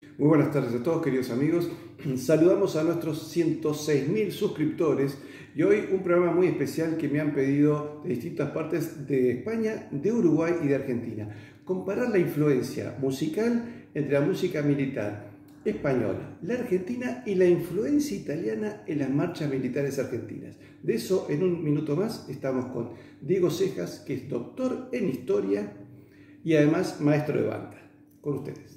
Muy buenas tardes a todos, queridos amigos. Saludamos a nuestros 106.000 suscriptores y hoy un programa muy especial que me han pedido de distintas partes de España, de Uruguay y de Argentina. Comparar la influencia musical entre la música militar española, la argentina y la influencia italiana en las marchas militares argentinas. De eso en un minuto más estamos con Diego Cejas, que es doctor en historia y además maestro de banda. Con ustedes.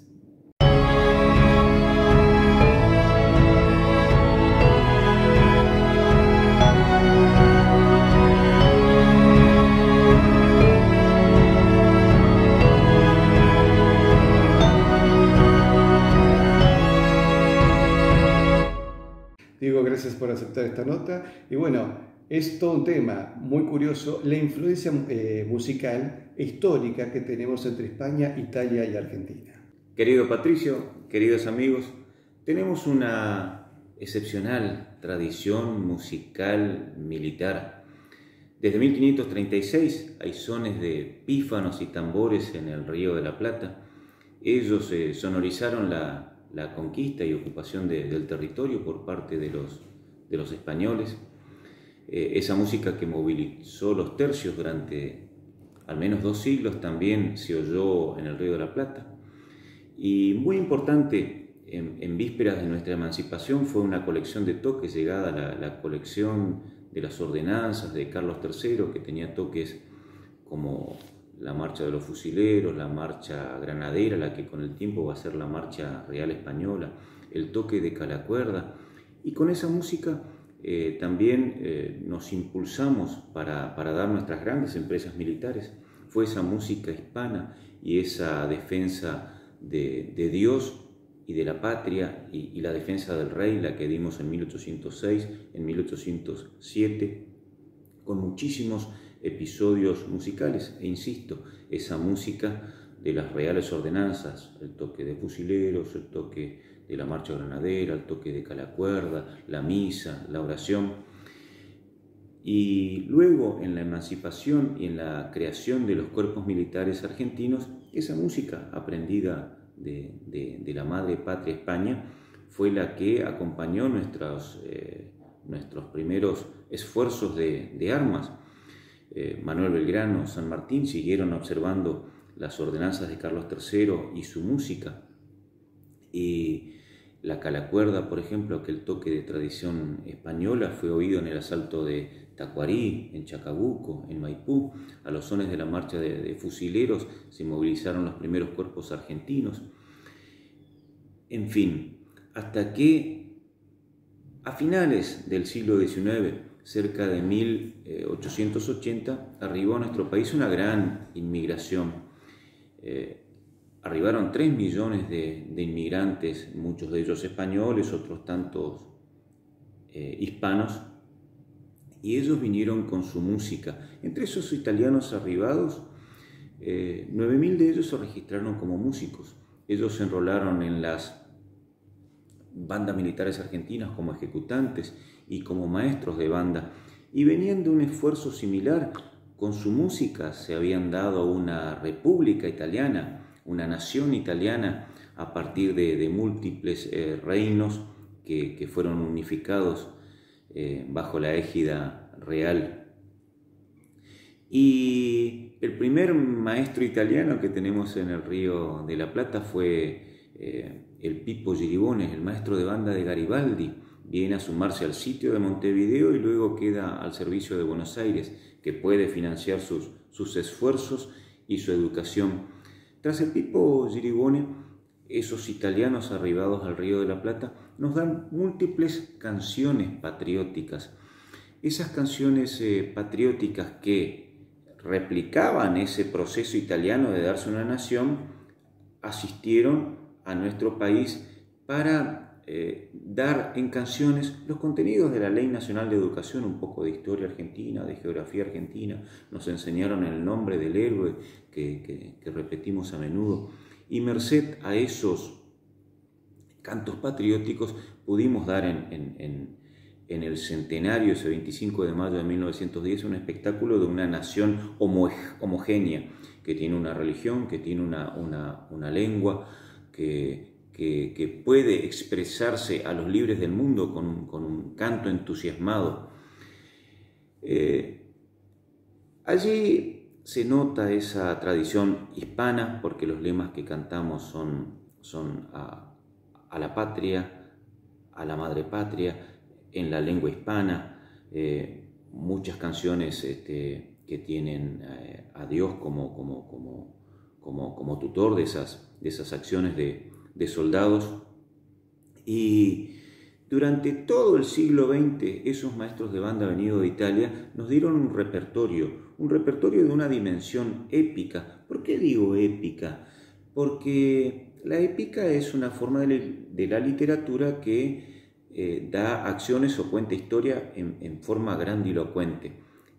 Diego, gracias por aceptar esta nota. Y bueno, es todo un tema muy curioso, la influencia musical e histórica que tenemos entre España, Italia y Argentina. Querido Patricio, queridos amigos, tenemos una excepcional tradición musical militar. Desde 1536 hay sones de pífanos y tambores en el Río de la Plata. Ellos sonorizaron la conquista y ocupación del territorio por parte de los españoles. Esa música que movilizó los tercios durante al menos 2 siglos también se oyó en el Río de la Plata. Y muy importante, en vísperas de nuestra emancipación fue una colección de toques, llegada la colección de las ordenanzas de Carlos III, que tenía toques como la marcha de los fusileros, la marcha granadera, la que con el tiempo va a ser la marcha real española, el toque de Calacuerda. Y con esa música también nos impulsamos para dar nuestras grandes empresas militares. Fue esa música hispana y esa defensa de Dios y de la patria y la defensa del rey, la que dimos en 1806, en 1807, con muchísimos episodios musicales. E insisto, esa música de las reales ordenanzas, el toque de fusileros, el toque de la marcha granadera, el toque de Calacuerda, la misa, la oración. Y luego, en la emancipación y en la creación de los cuerpos militares argentinos, esa música aprendida de la madre patria España fue la que acompañó nuestros primeros esfuerzos de armas. Manuel Belgrano, San Martín siguieron observando las ordenanzas de Carlos III y su música. Y la Calacuerda, por ejemplo, aquel toque de tradición española, fue oído en el asalto de Tacuarí, en Chacabuco, en Maipú. A los sones de la marcha de fusileros se movilizaron los primeros cuerpos argentinos. En fin, hasta que a finales del siglo XIX, cerca de 1880, arribó a nuestro país una gran inmigración. Arribaron 3 millones de inmigrantes, muchos de ellos españoles, otros tantos hispanos, y ellos vinieron con su música. Entre esos italianos arribados, 9.000 de ellos se registraron como músicos. Ellos se enrolaron en las bandas militares argentinas como ejecutantes y como maestros de banda, y venían de un esfuerzo similar. Con su música se habían dado una república italiana, una nación italiana, a partir de múltiples reinos que fueron unificados bajo la égida real. Y el primer maestro italiano que tenemos en el Río de la Plata fue el Pippo Giribone, el maestro de banda de Garibaldi. Viene a sumarse al sitio de Montevideo y luego queda al servicio de Buenos Aires, que puede financiar sus esfuerzos y su educación. Tras el Pippo Giribone, esos italianos arribados al Río de la Plata nos dan múltiples canciones patrióticas. Esas canciones patrióticas que replicaban ese proceso italiano de darse una nación, asistieron a nuestro país para dar en canciones los contenidos de la Ley Nacional de Educación, un poco de historia argentina, de geografía argentina. Nos enseñaron el nombre del héroe que repetimos a menudo, y merced a esos cantos patrióticos pudimos dar en el centenario, ese 25 de mayo de 1910, un espectáculo de una nación homogénea, que tiene una religión, que tiene una lengua, que que puede expresarse a los libres del mundo con un canto entusiasmado. Allí se nota esa tradición hispana, porque los lemas que cantamos son a la patria, a la madre patria, en la lengua hispana. Muchas canciones que tienen a Dios como tutor de esas acciones de soldados. Y durante todo el siglo XX, esos maestros de banda venidos de Italia nos dieron un repertorio de una dimensión épica. ¿Por qué digo épica? Porque la épica es una forma de la literatura que da acciones o cuenta historia en forma grandilocuente.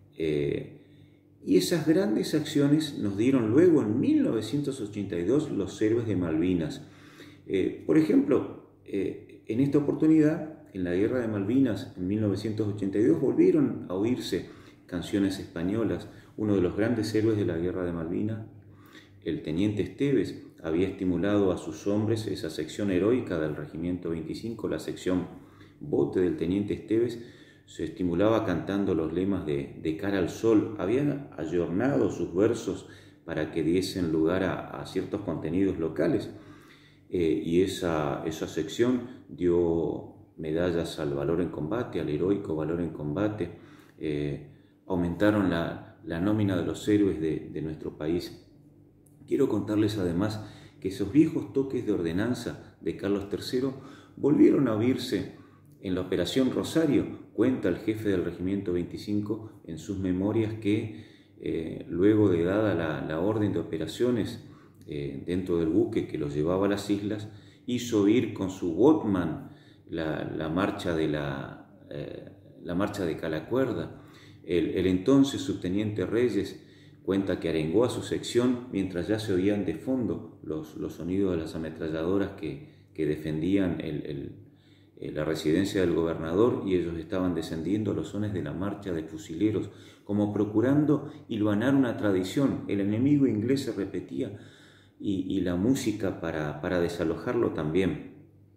Y esas grandes acciones nos dieron luego en 1982 los héroes de Malvinas. Por ejemplo, en esta oportunidad, en la Guerra de Malvinas, en 1982, volvieron a oírse canciones españolas. Uno de los grandes héroes de la Guerra de Malvinas, el teniente Esteves, había estimulado a sus hombres, esa sección heroica del Regimiento 25, la sección bote del teniente Esteves, se estimulaba cantando los lemas de Cara al Sol. Habían ayornado sus versos para que diesen lugar a ciertos contenidos locales. Y esa sección dio medallas al valor en combate, al heroico valor en combate. Aumentaron la nómina de los héroes de nuestro país. Quiero contarles además que esos viejos toques de ordenanza de Carlos III volvieron a oírse en la Operación Rosario. Cuenta el jefe del Regimiento 25 en sus memorias que luego de dada la orden de operaciones dentro del buque que los llevaba a las islas, hizo oír con su Walkman la marcha de Calacuerda. El entonces subteniente Reyes cuenta que arengó a su sección mientras ya se oían de fondo los sonidos de las ametralladoras que defendían la residencia del gobernador, y ellos estaban descendiendo a los sones de la marcha de fusileros, como procurando hilvanar una tradición. El enemigo inglés se repetía y la música para desalojarlo también.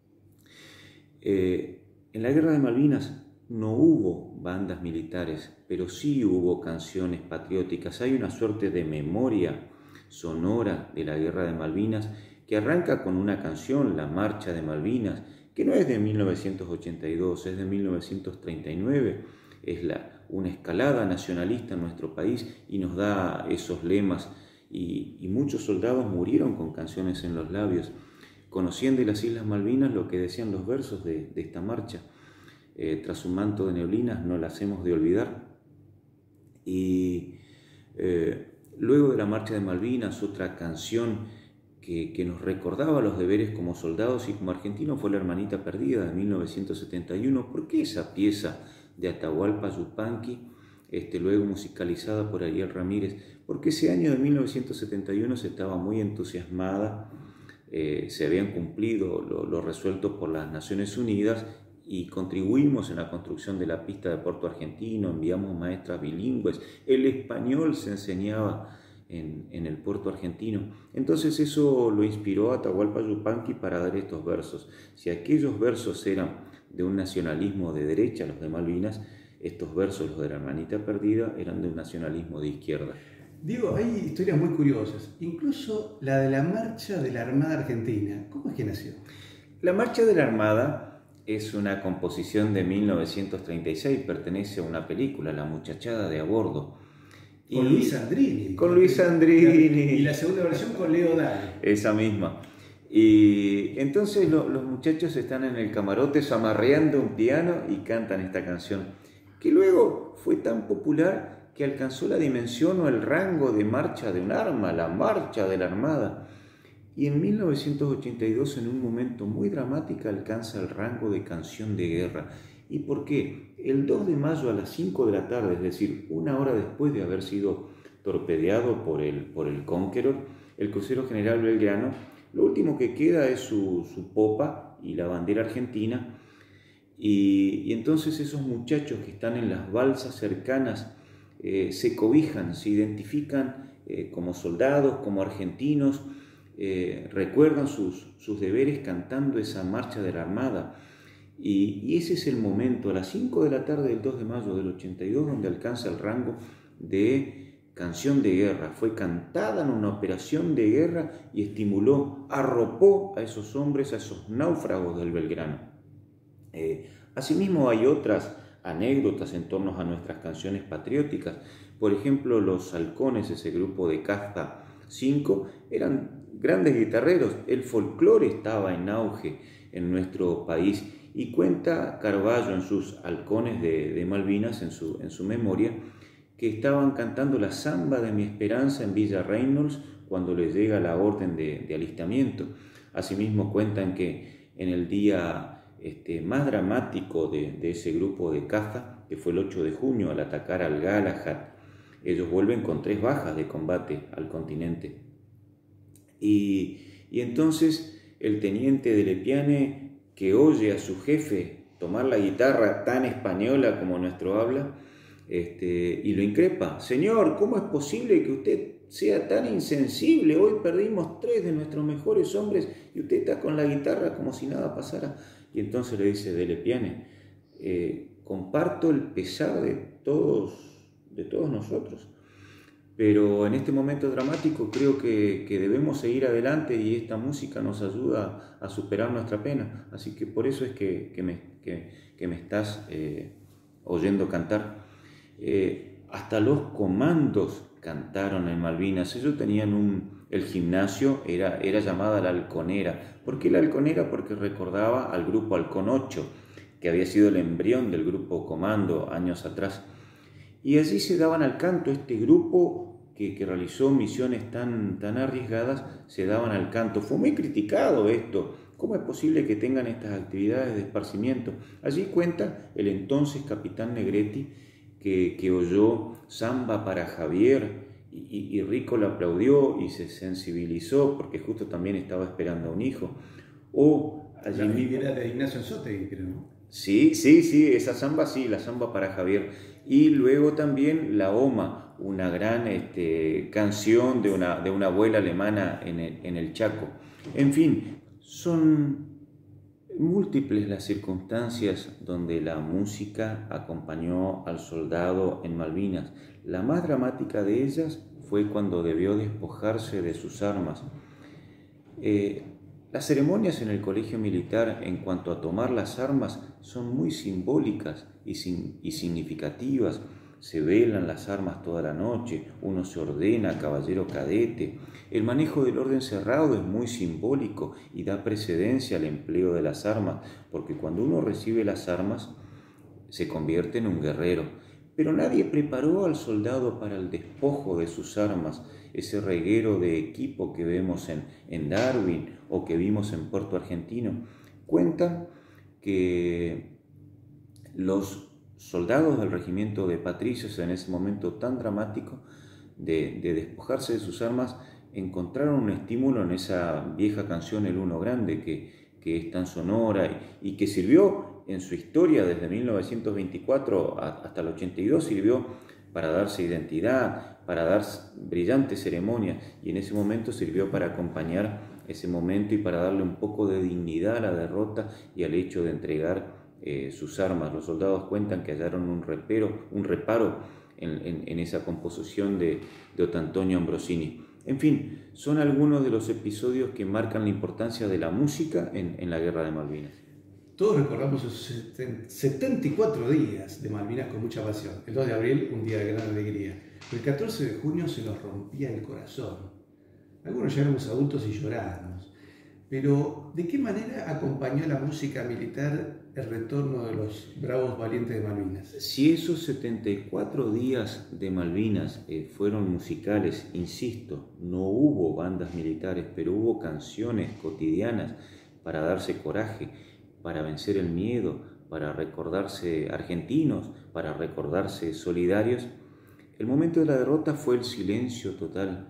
En la Guerra de Malvinas no hubo bandas militares, pero sí hubo canciones patrióticas. Hay una suerte de memoria sonora de la Guerra de Malvinas que arranca con una canción, La Marcha de Malvinas, que no es de 1982, es de 1939. Es una escalada nacionalista en nuestro país y nos da esos lemas, y muchos soldados murieron con canciones en los labios, conociendo las Islas Malvinas lo que decían los versos de esta marcha. Tras un manto de neblinas no las hemos de olvidar. Y luego de la Marcha de Malvinas, otra canción que nos recordaba los deberes como soldados y como argentinos fue La Hermanita Perdida de 1971. ¿Por qué esa pieza de Atahualpa Yupanqui, luego musicalizada por Ariel Ramírez? Porque ese año de 1971 se estaba muy entusiasmada, se habían cumplido lo resuelto por las Naciones Unidas, y contribuimos en la construcción de la pista de Puerto Argentino, enviamos maestras bilingües, el español se enseñaba en el puerto argentino. Entonces eso lo inspiró a Atahualpa Yupanqui para dar estos versos. Si aquellos versos eran de un nacionalismo de derecha, los de Malvinas, estos versos, los de La Hermanita Perdida, eran de un nacionalismo de izquierda. Diego, hay historias muy curiosas, incluso la de la Marcha de la Armada Argentina. ¿Cómo es que nació? La Marcha de la Armada es una composición de 1936, pertenece a una película, La Muchachada de a bordo. Con Luis Sandrini. Con Luis Sandrini. Y la segunda versión con Leo Dan. Esa misma. Y entonces los muchachos están en el camarote zamarreando un piano y cantan esta canción, que luego fue tan popular que alcanzó la dimensión o el rango de marcha de un arma, la Marcha de la Armada. Y en 1982, en un momento muy dramático, alcanza el rango de canción de guerra. ¿Y por qué? El 2 de mayo a las 5 de la tarde, es decir, una hora después de haber sido torpedeado por el Conqueror, el crucero General Belgrano, lo último que queda es su popa y la bandera argentina. Y entonces esos muchachos que están en las balsas cercanas se cobijan, se identifican como soldados, como argentinos, recuerdan sus deberes cantando esa marcha de la Armada. Y ese es el momento, a las 5 de la tarde del 2 de mayo del 82, donde alcanza el rango de canción de guerra. Fue cantada en una operación de guerra y estimuló, arropó a esos hombres, a esos náufragos del Belgrano. Asimismo, hay otras anécdotas en torno a nuestras canciones patrióticas. Por ejemplo, los Halcones, ese grupo de Casta 5, eran grandes guitarreros. El folclore estaba en auge en nuestro país. Y cuenta Carballo en sus Halcones de Malvinas, en su memoria, que estaban cantando la samba de mi esperanza en Villa Reynolds cuando les llega la orden de alistamiento. Asimismo cuentan que en el día más dramático de ese grupo de caza, que fue el 8 de junio, al atacar al Galahad, ellos vuelven con 3 bajas de combate al continente. Y entonces el teniente de Lepiane, que oye a su jefe tomar la guitarra tan española como nuestro habla, y lo increpa: señor, ¿cómo es posible que usted sea tan insensible? Hoy perdimos 3 de nuestros mejores hombres y usted está con la guitarra como si nada pasara. Y entonces le dice de Lepiane: comparto el pesar de todos nosotros, pero en este momento dramático creo que debemos seguir adelante y esta música nos ayuda a superar nuestra pena. Así que por eso es que me estás oyendo cantar. Hasta los comandos cantaron en Malvinas. Ellos tenían el gimnasio, era llamada la Halconera. ¿Por qué la Halconera? Porque recordaba al grupo Halcón 8, que había sido el embrión del grupo Comando años atrás. Y allí se daban al canto. Este grupo que realizó misiones tan arriesgadas, se daban al canto. Fue muy criticado esto. ¿Cómo es posible que tengan estas actividades de esparcimiento? Allí cuenta el entonces capitán Negretti que oyó Samba para Javier y Rico le aplaudió y se sensibilizó porque justo también estaba esperando a un hijo. O allí mismo, era de Ignacio Anzoátegui, creo, ¿no? Sí, esa samba sí, la samba para Javier. Y luego también La Oma, una gran canción de una abuela alemana en el Chaco. En fin, son múltiples las circunstancias donde la música acompañó al soldado en Malvinas. La más dramática de ellas fue cuando debió despojarse de sus armas. Las ceremonias en el colegio militar en cuanto a tomar las armas son muy simbólicas y significativas. Se velan las armas toda la noche, uno se ordena caballero cadete. El manejo del orden cerrado es muy simbólico y da precedencia al empleo de las armas, porque cuando uno recibe las armas se convierte en un guerrero. Pero nadie preparó al soldado para el despojo de sus armas, ese reguero de equipo que vemos en Darwin o que vimos en Puerto Argentino. Cuentan que los soldados del regimiento de Patricios, en ese momento tan dramático de despojarse de sus armas, encontraron un estímulo en esa vieja canción El Uno Grande, que es tan sonora y que sirvió en su historia desde 1924 hasta el 82, sirvió para darse identidad, para dar brillantes ceremonias, y en ese momento sirvió para acompañar ese momento y para darle un poco de dignidad a la derrota y al hecho de entregar sus armas. Los soldados cuentan que hallaron un reparo en esa composición de Otantonio Ambrosini. En fin, son algunos de los episodios que marcan la importancia de la música en la Guerra de Malvinas. Todos recordamos esos 74 días de Malvinas con mucha pasión. El 2 de abril, un día de gran alegría. El 14 de junio se nos rompía el corazón. Algunos ya éramos adultos y llorábamos. Pero, ¿de qué manera acompañó la música militar el retorno de los bravos valientes de Malvinas? Si esos 74 días de Malvinas fueron musicales, insisto, no hubo bandas militares, pero hubo canciones cotidianas para darse coraje, para vencer el miedo, para recordarse argentinos, para recordarse solidarios. El momento de la derrota fue el silencio total,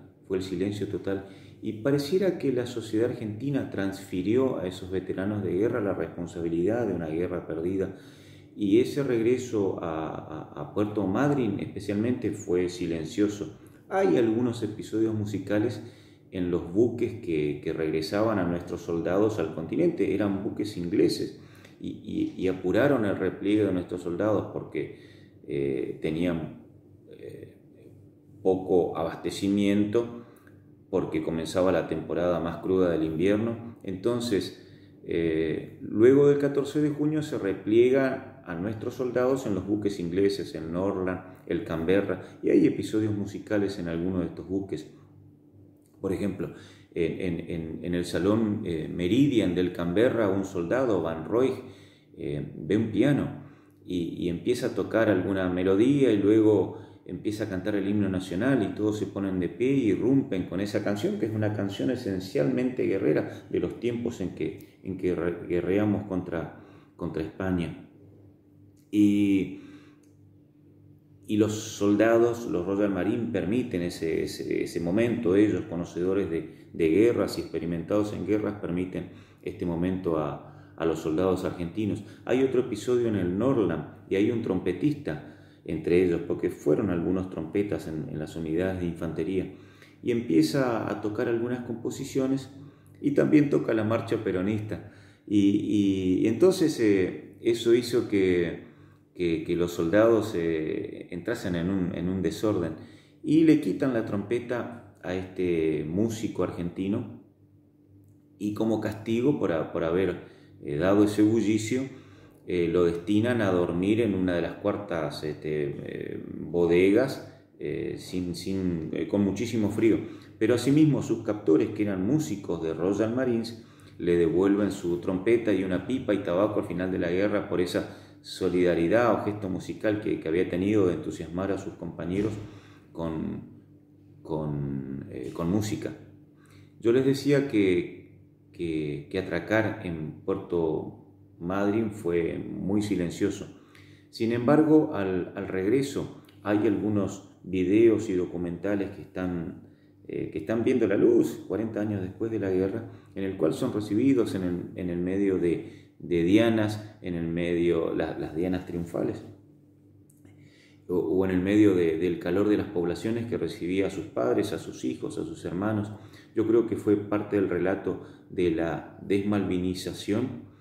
y pareciera que la sociedad argentina transfirió a esos veteranos de guerra la responsabilidad de una guerra perdida, y ese regreso a Puerto Madryn especialmente fue silencioso. Hay algunos episodios musicales en los buques que regresaban a nuestros soldados al continente. Eran buques ingleses y apuraron el repliegue de nuestros soldados porque tenían poco abastecimiento, porque comenzaba la temporada más cruda del invierno. Entonces, luego del 14 de junio se repliegan a nuestros soldados en los buques ingleses, el Norland, el Canberra, y hay episodios musicales en algunos de estos buques. Por ejemplo, en el salón Meridian del Canberra, un soldado, Van Roy, ve un piano y empieza a tocar alguna melodía y luego empieza a cantar el himno nacional y todos se ponen de pie y irrumpen con esa canción, que es una canción esencialmente guerrera de los tiempos en que guerreamos contra España. Y los soldados, los Royal Marines, permiten ese momento. Ellos, conocedores de guerras y experimentados en guerras, permiten este momento a los soldados argentinos. Hay otro episodio en el Norland y hay un trompetista entre ellos, porque fueron algunos trompetas en las unidades de infantería, y empieza a tocar algunas composiciones y también toca la marcha peronista. Y entonces eso hizo que los soldados entrasen en un desorden y le quitan la trompeta a este músico argentino, y como castigo por haber dado ese bullicio, lo destinan a dormir en una de las cuartas bodegas con muchísimo frío. Pero asimismo sus captores, que eran músicos de Royal Marines, le devuelven su trompeta y una pipa y tabaco al final de la guerra por esa solidaridad o gesto musical que había tenido de entusiasmar a sus compañeros con música. Yo les decía que atracar en Puerto Madryn fue muy silencioso. Sin embargo, al regreso hay algunos videos y documentales que están viendo la luz 40 años después de la guerra, en el cual son recibidos en el medio de dianas, en el medio las dianas triunfales, o en el medio del calor de las poblaciones que recibía a sus padres, a sus hijos, a sus hermanos. Yo creo que fue parte del relato de la desmalvinización,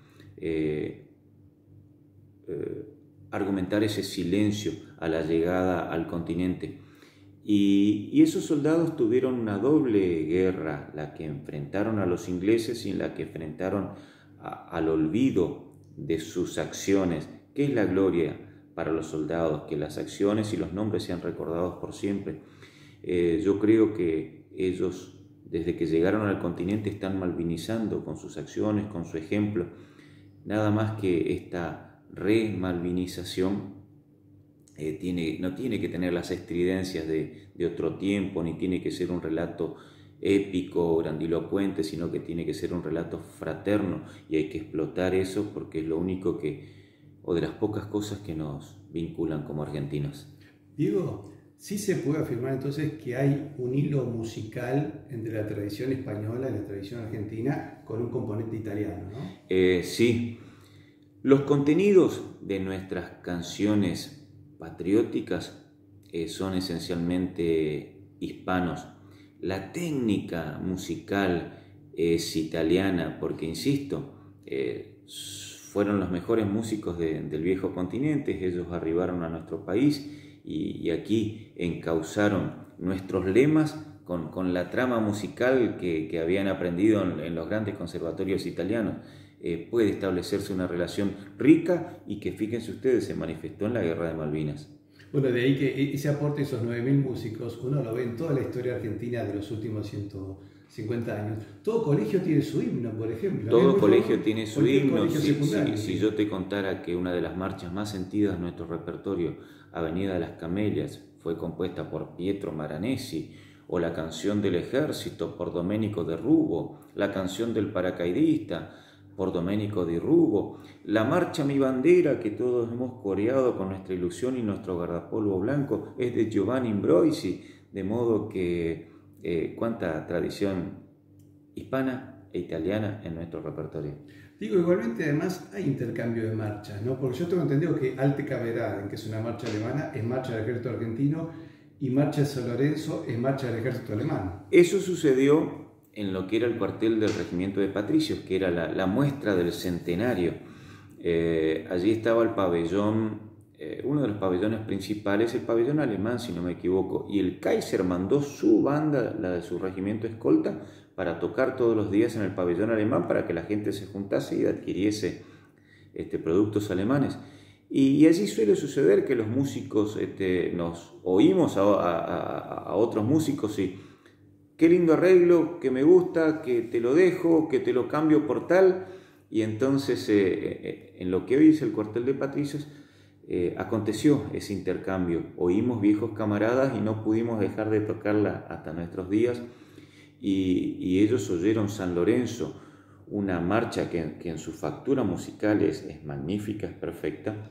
argumentar ese silencio a la llegada al continente. Y esos soldados tuvieron una doble guerra, la que enfrentaron a los ingleses y la que enfrentaron al olvido de sus acciones. ¿Qué es la gloria para los soldados? Que las acciones y los nombres sean recordados por siempre. Yo creo que ellos, desde que llegaron al continente, están malvinizando con sus acciones, con su ejemplo. Nada más que esta remalvinización no tiene que tener las estridencias de otro tiempo, ni tiene que ser un relato épico, grandilocuente, sino que tiene que ser un relato fraterno, y hay que explotar eso porque es lo único o de las pocas cosas que nos vinculan como argentinos. Diego, sí se puede afirmar entonces que hay un hilo musical entre la tradición española y la tradición argentina con un componente italiano, ¿no? Sí. Los contenidos de nuestras canciones patrióticas son esencialmente hispanos. La técnica musical es italiana porque, insisto, fueron los mejores músicos del viejo continente. Ellos arribaron a nuestro país y aquí encauzaron nuestros lemas con la trama musical que habían aprendido en los grandes conservatorios italianos. Puede establecerse una relación rica y que, fíjense ustedes, se manifestó en la Guerra de Malvinas. Bueno, de ahí que ese aporte de esos 9.000 músicos, uno lo ve en toda la historia argentina de los últimos 150 años. Todo colegio tiene su himno, por ejemplo. Todo colegio tiene su himno. Si yo te contara que una de las marchas más sentidas de nuestro repertorio, Avenida de las Camelias, fue compuesta por Pietro Maranesi, o la canción del Ejército por Domenico de Rubo, la canción del paracaidista por Domenico di Rubo, la marcha Mi Bandera que todos hemos coreado con nuestra ilusión y nuestro guardapolvo blanco es de Giovanni Ambrosi, de modo que cuánta tradición hispana e italiana en nuestro repertorio. Digo, igualmente además hay intercambio de marchas, ¿no? Porque yo tengo entendido que Alte Kameraden, que es una marcha alemana, es marcha del ejército argentino, y marcha de San Lorenzo es marcha del ejército alemán. Eso sucedió en lo que era el cuartel del Regimiento de Patricios, que era la muestra del centenario. Allí estaba el pabellón, uno de los pabellones principales, el pabellón alemán, si no me equivoco, y el Kaiser mandó su banda, la de su regimiento escolta, para tocar todos los días en el pabellón alemán para que la gente se juntase y adquiriese productos alemanes. Y allí suele suceder que los músicos nos oímos a otros músicos y qué lindo arreglo, que me gusta, que te lo dejo, que te lo cambio por tal. Y entonces en lo que hoy es el cuartel de Patricios aconteció ese intercambio. Oímos viejos camaradas y no pudimos dejar de tocarla hasta nuestros días. Y ellos oyeron San Lorenzo, una marcha que en su factura musical es magnífica, es perfecta.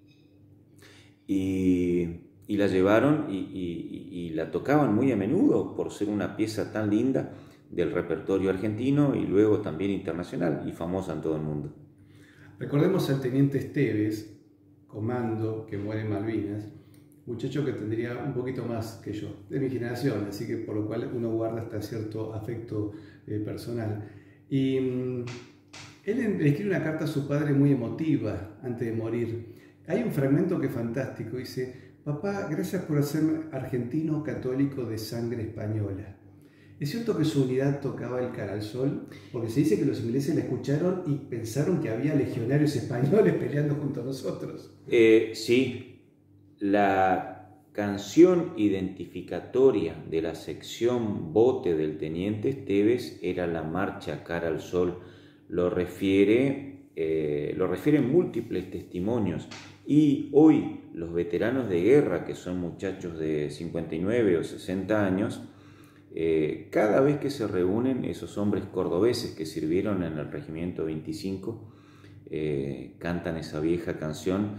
Y la llevaron y la tocaban muy a menudo por ser una pieza tan linda del repertorio argentino y luego también internacional y famosa en todo el mundo. Recordemos al teniente Esteves, comando, que muere en Malvinas, muchacho que tendría un poquito más que yo, de mi generación, así que por lo cual uno guarda hasta cierto afecto personal. Y él le escribe una carta a su padre muy emotiva antes de morir. Hay un fragmento que es fantástico, dice: papá, gracias por hacerme argentino católico de sangre española. ¿Es cierto que su unidad tocaba el cara al sol? Porque se dice que los ingleses la escucharon y pensaron que había legionarios españoles peleando junto a nosotros. Sí, la canción identificatoria de la sección bote del teniente Esteves era la marcha Cara al Sol. Lo refieren múltiples testimonios. Y hoy los veteranos de guerra, que son muchachos de 59 o 60 años, cada vez que se reúnen esos hombres cordobeses que sirvieron en el Regimiento 25, cantan esa vieja canción.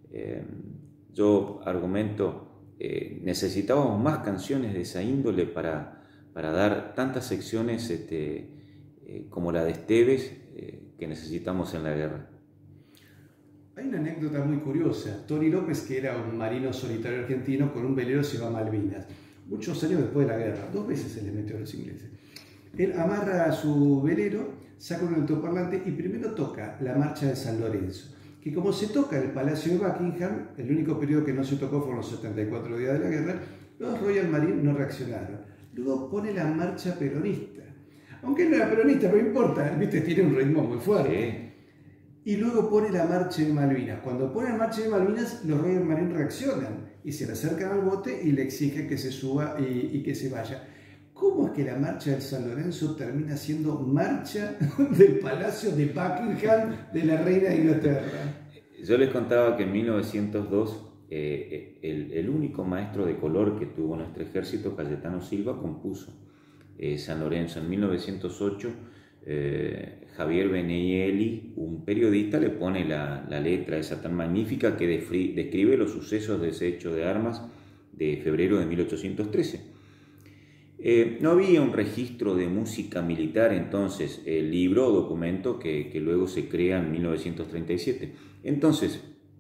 Yo argumento, necesitábamos más canciones de esa índole para dar tantas secciones como la de Esteves que necesitamos en la guerra. Hay una anécdota muy curiosa. Tony López, que era un marino solitario argentino, con un velero se va a Malvinas. Muchos años después de la guerra, 2 veces se le metió a los ingleses. Él amarra a su velero, saca un altoparlante y primero toca la marcha de San Lorenzo, que como se toca en el Palacio de Buckingham, el único periodo que no se tocó fueron los 74 días de la guerra, los Royal Marines no reaccionaron. Luego pone la marcha peronista. Aunque no era peronista, no importa, ¿viste? Tiene un ritmo muy fuerte. Sí. Y luego pone la marcha de Malvinas. Cuando pone la marcha de Malvinas, los Royal Marines reaccionan y se le acercan al bote y le exigen que se suba y que se vaya. ¿Cómo es que la marcha del San Lorenzo termina siendo marcha del Palacio de Buckingham de la Reina de Inglaterra? Yo les contaba que en 1902 el único maestro de color que tuvo nuestro ejército, Cayetano Silva, compuso San Lorenzo. En 1908 Javier Benelli, un periodista, le pone la letra esa tan magnífica que describe los sucesos de ese hecho de armas de febrero de 1813. No había un registro de música militar entonces, el libro o documento que luego se crea en 1937. Entonces,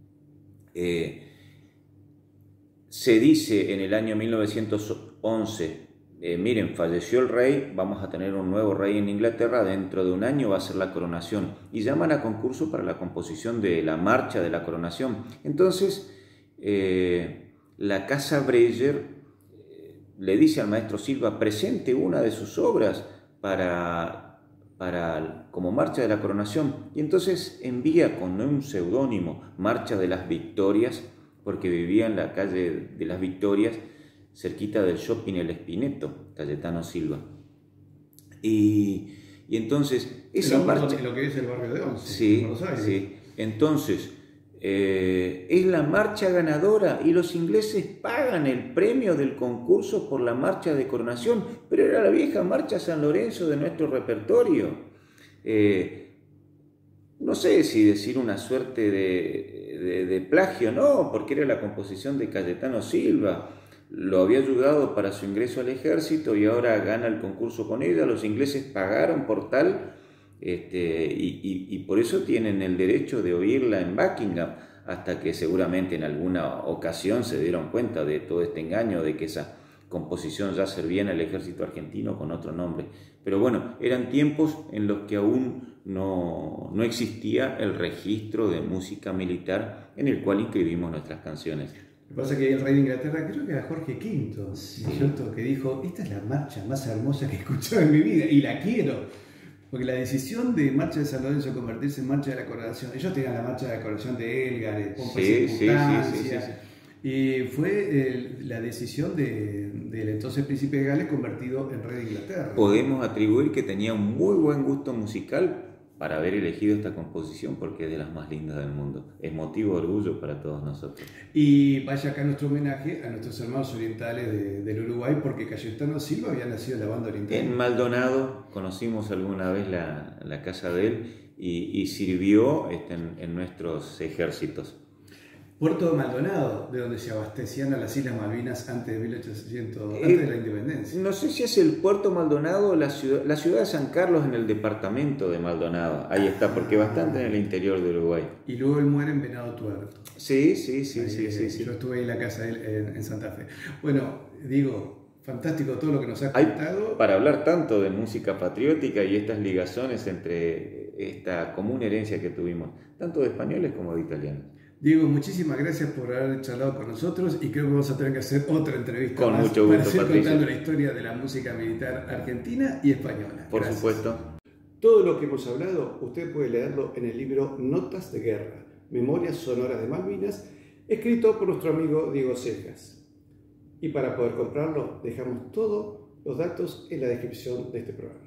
se dice en el año 1911, miren, falleció el rey, vamos a tener un nuevo rey en Inglaterra, dentro de un año va a ser la coronación, y llaman a concurso para la composición de la marcha de la coronación. Entonces, la Casa Breyer le dice al maestro Silva: presente una de sus obras como marcha de la coronación, y entonces envía con un seudónimo Marcha de las Victorias, porque vivía en la calle de las Victorias, cerquita del shopping El Espineto, Cayetano Silva. Y entonces esa marcha, lo que es el barrio de Once, sí, Buenos Aires. sí. Entonces es la marcha ganadora y los ingleses pagan el premio del concurso por la marcha de coronación, pero era la vieja marcha San Lorenzo de nuestro repertorio. No sé si decir una suerte de plagio, no, porque era la composición de Cayetano Silva. Lo había ayudado para su ingreso al ejército y ahora gana el concurso con ella. Los ingleses pagaron por tal, y por eso tienen el derecho de oírla en Buckingham, hasta que seguramente en alguna ocasión se dieron cuenta de todo este engaño, de que esa composición ya servía en el ejército argentino con otro nombre. Pero bueno, eran tiempos en los que aún no existía el registro de música militar en el cual inscribimos nuestras canciones. Lo que pasa es que el rey de Inglaterra, creo que era Jorge V, sí, ¿cierto? Que dijo, esta es la marcha más hermosa que he escuchado en mi vida y la quiero. Porque la decisión de Marcha de San Lorenzo convertirse en Marcha de la Coronación, ellos tenían la Marcha de la Coronación de Elgar, de Pompa y Circunstancia, y fue la decisión del entonces príncipe de Gales convertido en rey de Inglaterra. Podemos atribuir que tenía un muy buen gusto musical para haber elegido esta composición, porque es de las más lindas del mundo. Es motivo de orgullo para todos nosotros. Y vaya acá nuestro homenaje a nuestros hermanos orientales del Uruguay, porque Cayetano Silva había nacido en la banda oriental. En Maldonado conocimos alguna vez la casa de él y sirvió en nuestros ejércitos. Puerto de Maldonado, de donde se abastecían a las Islas Malvinas antes de 1800, antes de la independencia. No sé si es el Puerto Maldonado o la ciudad de San Carlos en el departamento de Maldonado. Ahí está, porque bastante en el interior de Uruguay. Y luego él muere en Venado Tuerto. Sí. Yo estuve ahí en la casa de él en Santa Fe. Bueno, digo, fantástico todo lo que nos has contado. Para hablar tanto de música patriótica y estas ligazones entre esta común herencia que tuvimos, tanto de españoles como de italianos. Diego, muchísimas gracias por haber charlado con nosotros y creo que vamos a tener que hacer otra entrevista con más mucho gusto, para seguir Patricio, contando la historia de la música militar argentina y española. Por Gracias. supuesto. Todo lo que hemos hablado, usted puede leerlo en el libro Notas de Guerra, Memorias Sonoras de Malvinas, escrito por nuestro amigo Diego Cejas. Y para poder comprarlo, dejamos todos los datos en la descripción de este programa.